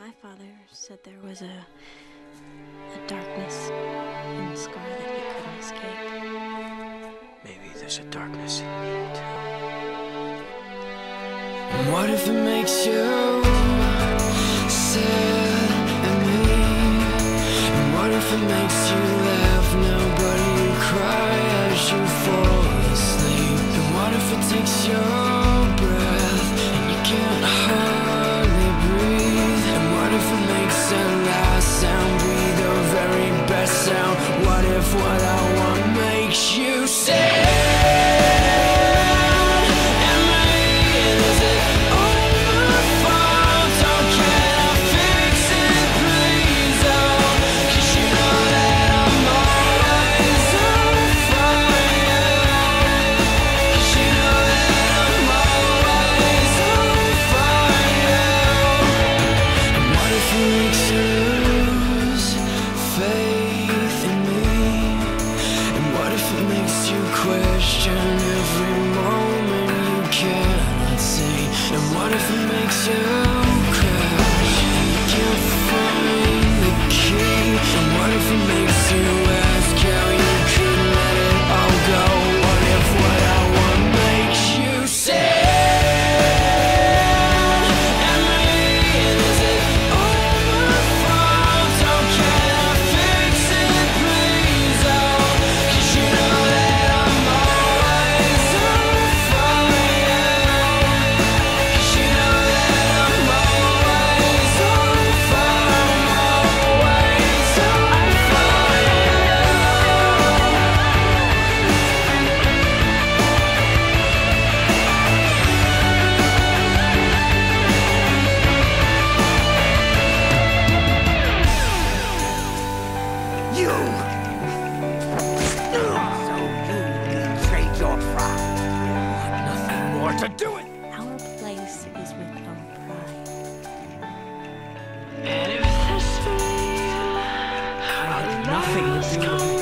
My father said there was a darkness in the scar that he couldn't escape. Maybe there's a darkness in me too. And what if it makes you sad and me? And what if it makes you laugh now, but you cry as you fall asleep? And what if it takes your breath and you can't hardly breathe? And what if it makes that last sound be the very best sound? What if what I want makes you say? Nothing is coming.